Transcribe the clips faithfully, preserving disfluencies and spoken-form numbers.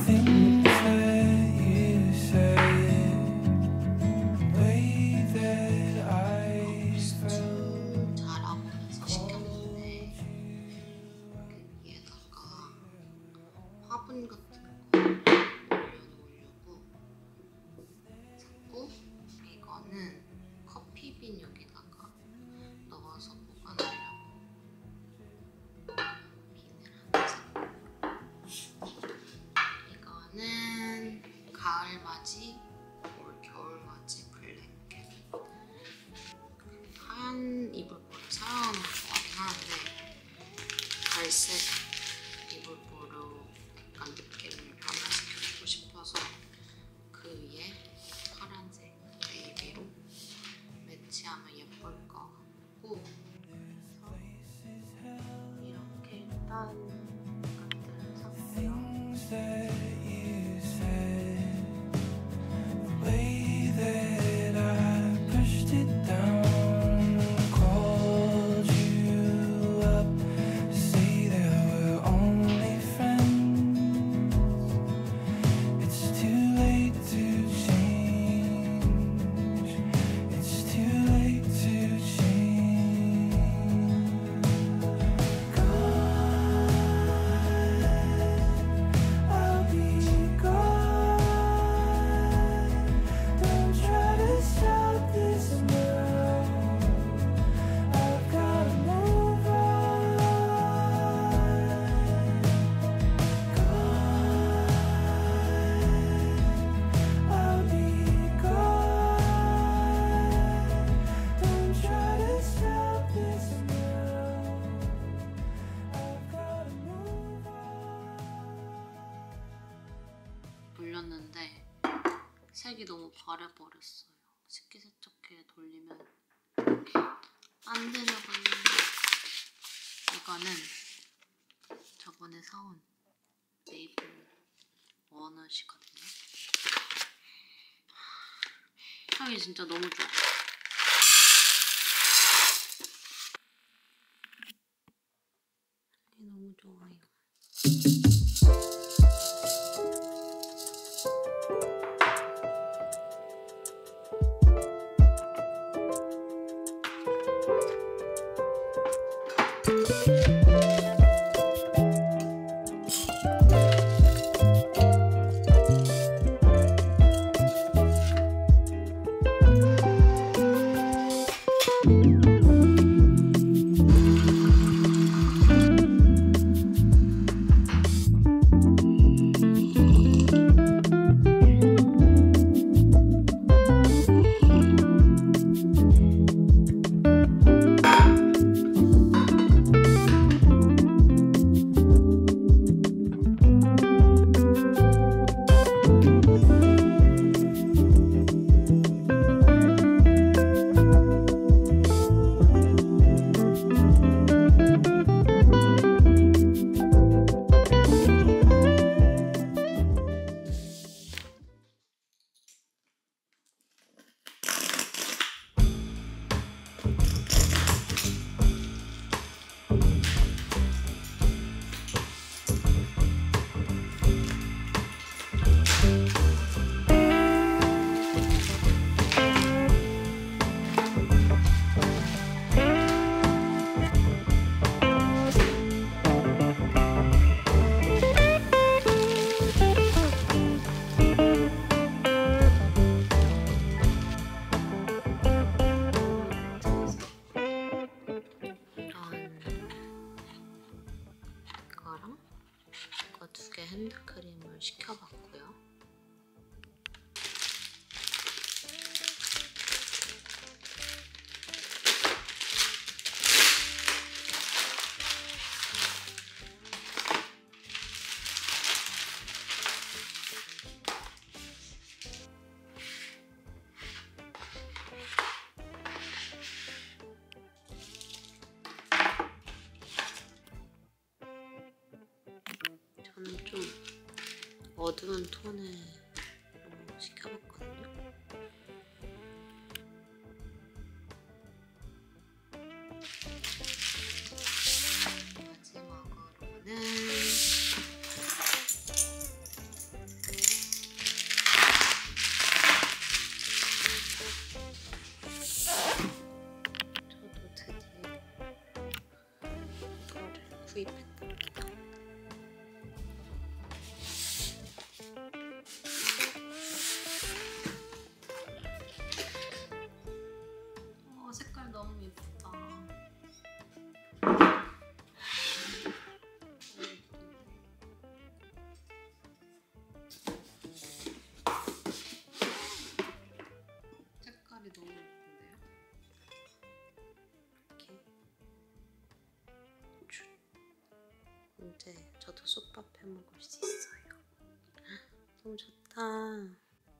화분 같은 거 올려놓으려고 샀고, 이거는 커피빈 여기다가 넣어서 보관하려고 빈을 하나 샀고, 이거는 가을맞이, 올 겨울맞이 블랭켓. 하얀 이불보를 사용하는 걸 좋아하긴 하는데 갈색 이불보로 약간 느낌을 변화시켜주고 싶어서 그 위에 파란색 네이비로 매치하면 예쁠 것 같고, 그래서 이렇게 일단 것들을 샀고요. 물렸는데 색이 너무 바래버렸어요. 식기세척기에 돌리면 안 되나 봐요. 이거는 저번에 사온 메이플 워넛이거든요. 향이 진짜 너무 좋아. 향이 너무 좋아요. 두 개 핸드크림을 시켜봤고요. 저는 좀 어두운 톤을 시켜봤거든요. 마지막으로는 저도 솥밥 해 먹을 수 있어요. 너무 좋다.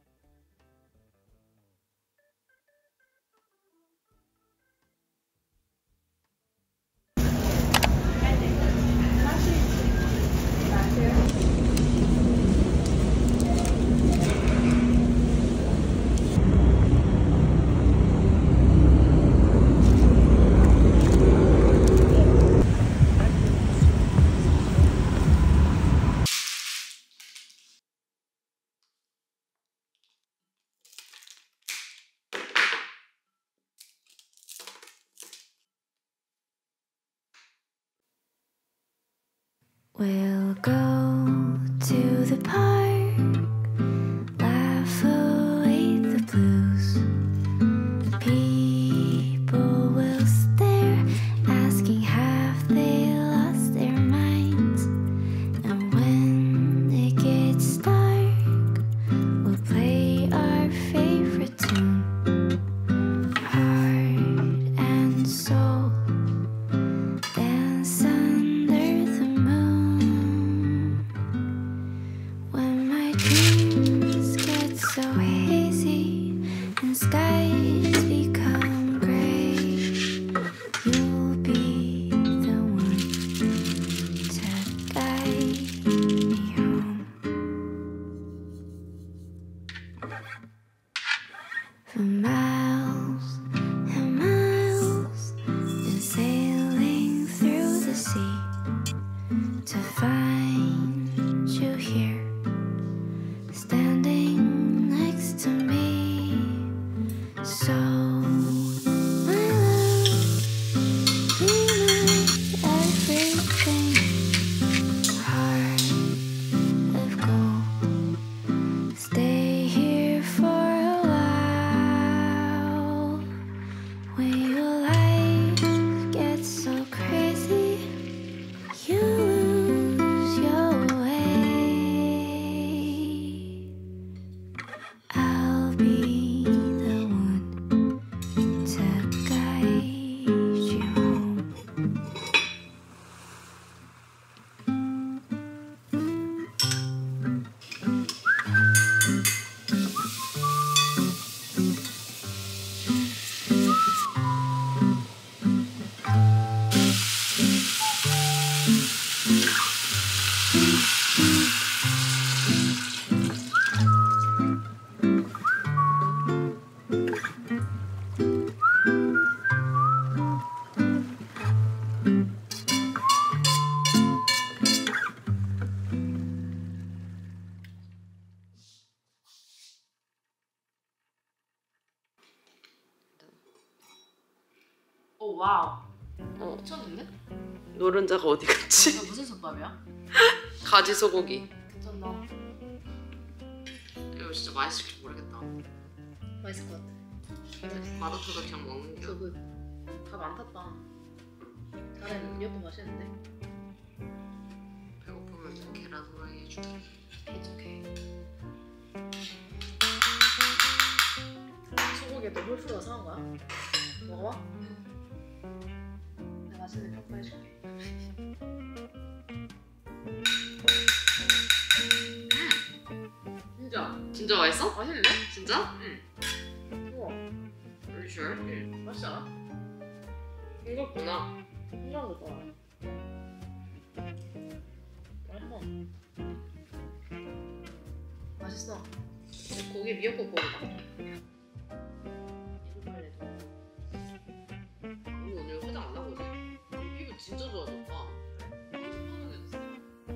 We'll go to the park, laugh away the blues. People will stare, asking have they lost their minds. And when it gets dark, we'll play our favorite tune, heart and soul. Dance under the moon. When my dreams get so hazy and skies become gray, you'll be the one to guide me home. For miles and miles, been sailing through the sea to find you here, standing next to me. So, my love, be my everything. Heart of gold, stay here for a while. When your life gets so crazy, you lose your way, I'll be the one to guide you home. 오 와우. 어. 미쳤는데? 노른자가 어디 갔지? 이거 무슨 솥밥이야? 가지 소고기. 괜찮다. 이거 진짜 맛있을지 모르겠다. 맛있을 것 같아. 맛없어서 그냥 먹는 게. 저거 밥안 탔다. 잘했는데 이것도 맛있는데. 배고프면 계란 후라이 해줄게. 오케이. 소고기에 또 홀프로가 사온 거야? 먹어봐. 내가 맛있는 평가해줄게. 진짜 진짜 맛있어? 맛있는데? 진짜? 응. 우와. Are you sure? 응. 맛있지 않아? 싱겁구나. 신기한 거 좋아해. 맛있어. 맛있어. 고기 미역국 고기다. 우리 오늘 화장 안 하고 오지? 피부 진짜 좋아졌다. 너무 화장했어.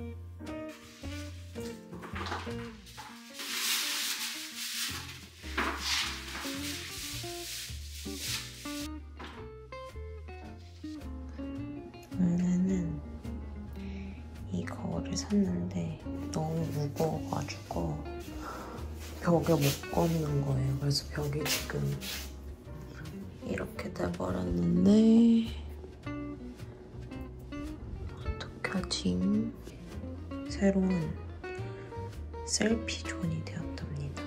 원래는 이 거울을 샀는데 너무 무거워가지고 벽에 못 걷는 거예요. 그래서 벽이 지금 이렇게 돼버렸는데 어떡하지? 새로운 셀피 존이 되었답니다.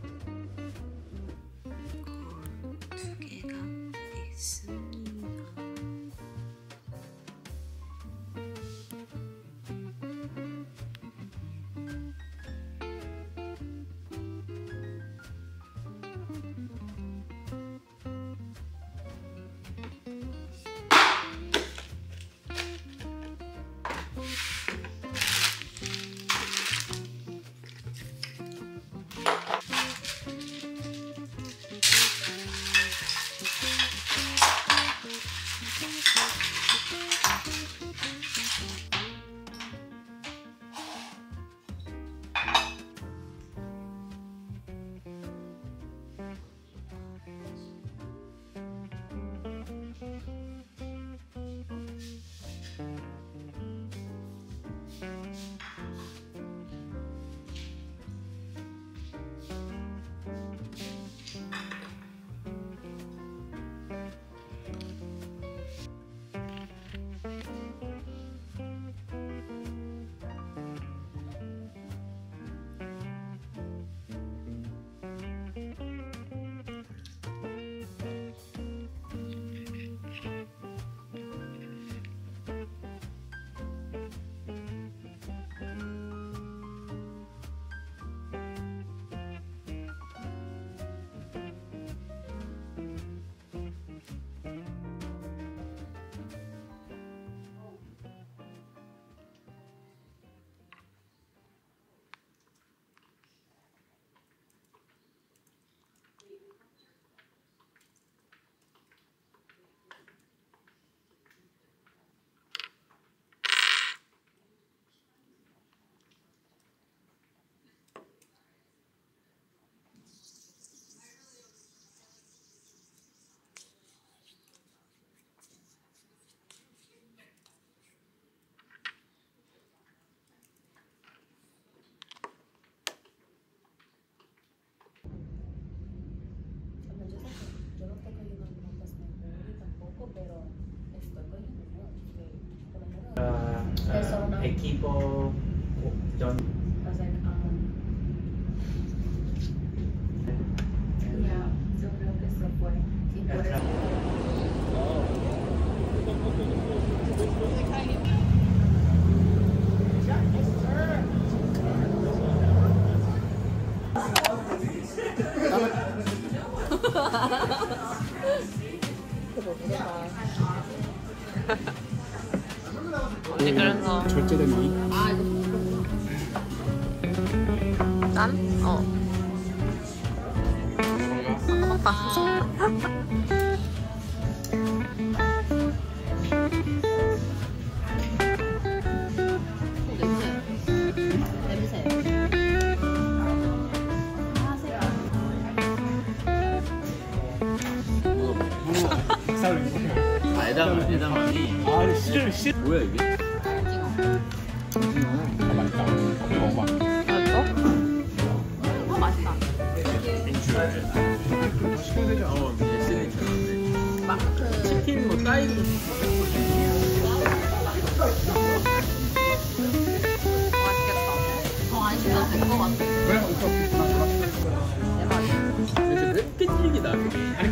거울 두 개가 있습니다. equipo John. Yo creo que se fue. Y por eso 언니 그런 거 절제된 미. 난? 어 오빠 냄새. 아 에다만 에다만이. 아 싫어 싫어. 뭐야 이게? 아 맛있다. 먹어봐. 어 맛있다. 시켜야 되지 않아? 어 에스엔에스. 마크 치킨 뭐 사이드. 맛있겠다. 어 아니 진짜 된거 같아. 그래 오케이 오케이. 대박이야. 왜 이렇게 질기다. 아니